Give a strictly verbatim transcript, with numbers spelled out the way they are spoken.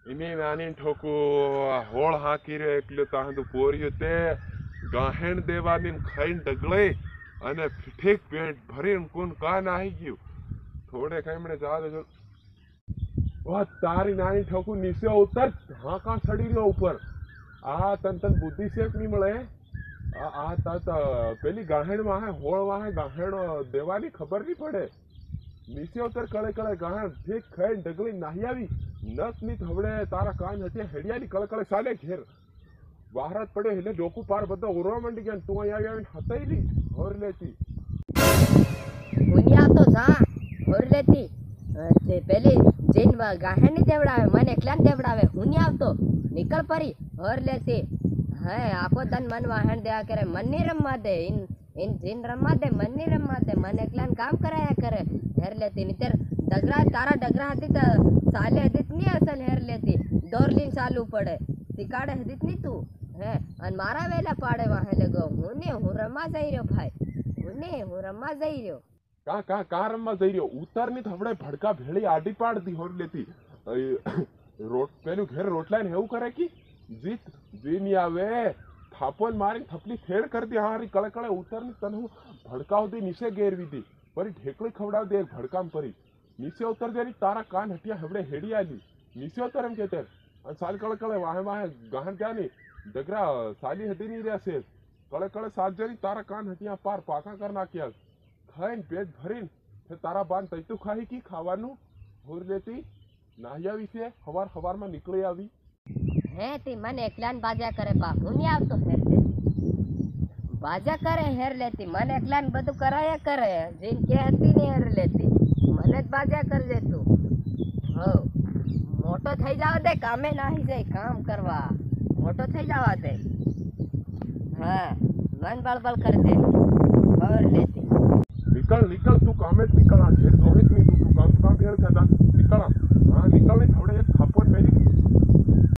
इन्हीं नानी ठोकू होळ हाकी रे एकले तांदू पोरियो ते गाहेण देवानी खाईन डगळे અને ઠીક પેટ ભરીને કોણ કાન આવી ગયું થોડે ખામણે જા દે ઓ તારી નાની ઠોકુ નીચે ઉતર હા કા ચડી લો ઉપર આ તન તન બુદ્ધિ શેક નહીં મળે આ આ તા પેલી ગાહેણ માં હોળ માં ગાહેણ દેવાની ખબર નહીં પડે નીચે ઉતર કળે કળે ગાહેણ ઠીક ખાઈને ડગલી નાહી આવી નસ ની થવડે તારા કાન હટે હેડિયાની કળે કળે સાલે ઘેર બહાર પડે એટલે ડોકુ પાર બધા ઉરવા માંડી ગયા તું અહીં આવી આવીને હતાઈ લી હોર લેતી મુનિયા તો જા હોર લેતી તે પેલી જૈન ગાહેણ ની દેવડાવે મને એકલા દેવડાવે મુનિયા આવતો નીકળ પરી હોર લેતી હે આખો દન મન વાહણ દેવા કરે મન ની રમવા દે ઇન ઇન જૈન રમવા દે મન ની રમવા દે મને એકલા કામ કરાયા કરે હેર લેતી નીતર ડગરા તારા ડગરા હતી તો સાલે હતી નહીં અસલ હેર લેતી દોરલીન ચાલુ પડે શીખાડે હતી નહીં તું હે અને મારા વેલા પાડે વાહે લગો હું ને હું રમવા જઈ રહ્યો ભાઈ હું ને હું રમવા જઈ રહ્યો કા કા કા રમવા જઈ રહ્યો ઉતર ની થવડે ભડકા ભેળી આડી પાડતી હોર લેતી રોટ પેલું ઘેર રોટલા ને એવું કરે કે જીત જીની આવે થાપોન મારી થપલી ફેડ કરતી હારી કળે કળે ઉતર ની તને હું ભડકાવતી નીચે ગેરવી દી પરી ઢેકળી ખવડાવ દે ભડકામ પરી નીચે ઉતર દે તારા કાન હટિયા હવડે હેડી આલી નીચે ઉતર એમ કે અને સાલ કળે કળે વાહે વાહે ગાહણ ક્યાં ની ડગરા સાલી હટી નહીં રહ્યા છે કળે કળે સાત જરી તારા કાન હટિયા પાર પાકા કર નાખ્યા ખાઈને પેટ ભરીને તારા બાન તૈતું ખાઈ કી ખાવાનું હોર લેતી નાહી આવી છે હવાર હવારમાં નીકળી આવી હે તી મને એકલાન બાજા કરે બા હું નહીં આવતો હેર લે બાજા કરે હેર લેતી મને એકલાન બધું કરાયા કરે જીન કે હતી ને હેર લેતી મને જ બાજા કરી દે તું હો મોટો થઈ જાવ દે કામે નાહી જાય કામ કરવા મોટો થઈ જવા દે હા મન બળબળ કરી દે ખબર લેતી निकल निकल तू कामे निकल आ घेर जोहित नहीं तू तू काम काम घेर करता निकल हाँ निकल नहीं